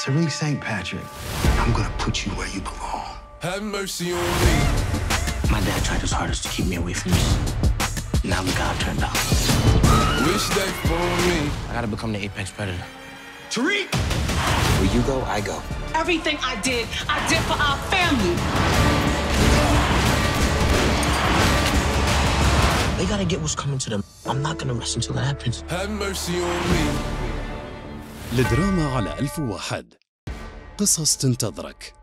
Tariq St. Patrick, I'm gonna put you where you belong. Have mercy on me. My dad tried his hardest to keep me away from this. Now look how it turned out. Wish that for me. I gotta become the apex predator. Tariq! Where you go, I go. Everything I did for our family. They gotta get what's coming to them. I'm not gonna rest until that happens. Have mercy on me. لدراما على 1001 قصص تنتظرك.